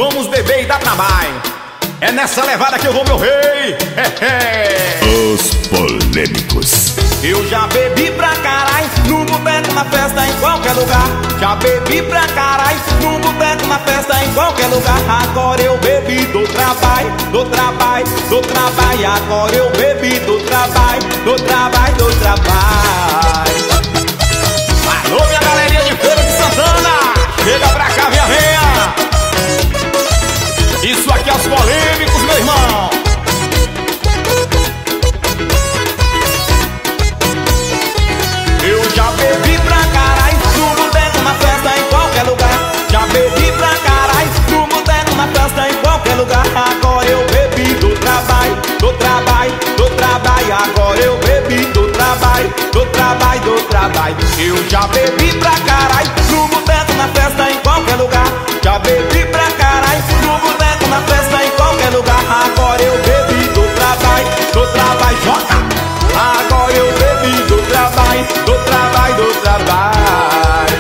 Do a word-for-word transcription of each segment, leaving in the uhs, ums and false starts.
vamos beber e dar trabalho. É nessa levada que eu vou, meu rei. É, é. Os polêmicos. Eu já bebi pra caralho, num boteco, na festa, em qualquer lugar. Já bebi pra caralho, num boteco, na festa, em qualquer lugar. Agora eu bebi do trabalho, do trabalho, do trabalho. Agora eu bebi do trabalho, do trabalho, do trabalho. Alô, minha galerinha de Feira de Santana, chega pra cá, minha venha. Isso aqui é os polêmicos, meu irmão. Eu já bebi pra caralho, no boteco, na festa, em qualquer lugar. Já bebi pra caralho, no boteco, na festa, em qualquer lugar. Agora eu bebi do trabalho, do trabalho, do trabalho. Agora eu bebi do trabalho, do trabalho, do trabalho. Eu já bebi pra caralho, no boteco, na festa, em qualquer lugar. Já bebi pra caralho, no boteco, na festa, em qualquer lugar. Agora eu bebi do trabalho, do trabalho, joga. Agora eu bebi do trabalho, do trabalho, do trabalho.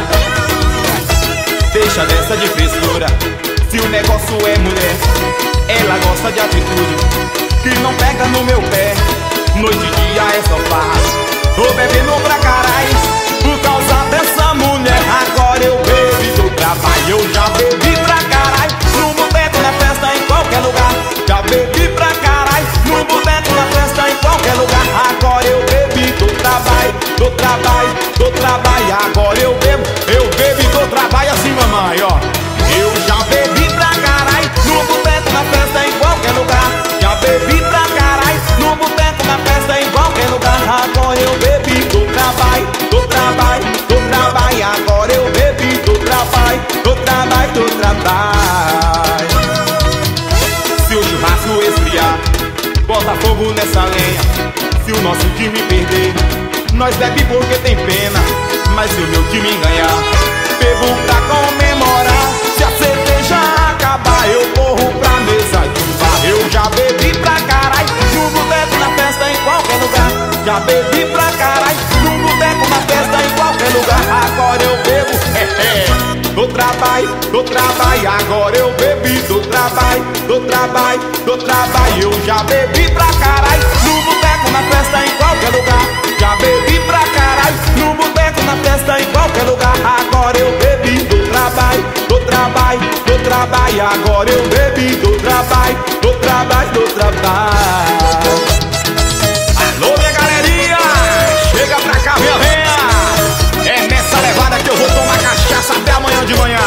Deixa dessa de frescura, se o negócio é mulher, ela gosta de atitude, que não pega no meu pé, noite e dia é só paz. Tô bebendo pra caralho, por causa dessa mulher. Agora eu bebi do trabalho, eu já bebi pra caralho, no boteco, na festa, em qualquer lugar. Já bebi pra caralho, no boteco, na festa, em qualquer lugar. Agora eu bebi do trabalho, do trabalho, do trabalho. Agora eu bebo, eu bebi do trabalho assim, mamãe, ó. Eu já bebi pra caralho, no boteco, na festa, em qualquer lugar. Já bebi pra caralho, no boteco, na festa, em qualquer lugar. Agora eu bebi do trabalho, do trabalho, do trabalho. Agora eu bebi do trabalho, do trabalho, do trabalho. Se o churrasco esfriar, bota fogo nessa lenha. Se o nosso time perder, nós bebe porque tem pena. Mas se o meu time ganhar, bebo pra comemorar. Se a cerveja acabar, eu corro pra mesa de um bar. Eu já bebi pra caralho, no boteco, na festa, em qualquer lugar. Já bebi pra caralho, no boteco, na festa, em qualquer lugar. Agora eu bebo, é, é, do trabalho, do trabalho. Agora eu bebi do trabalho, do trabalho, do trabalho. Eu já bebi pra caralho, no boteco, na festa, em qualquer lugar. Já bebi pra caralho, no boteco, na festa, em qualquer lugar. Agora eu bebi do trabalho, do trabalho, do trabalho. Agora eu bebi do trabalho, do trabalho, do trabalho. Alô, minha galerinha, chega pra cá, minha venha. É nessa levada que eu vou tomar cachaça até amanhã de manhã.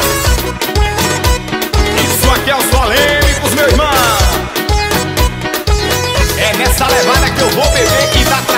Isso aqui é os polêmicos, meu irmão. É nessa levada que eu vou beber e dar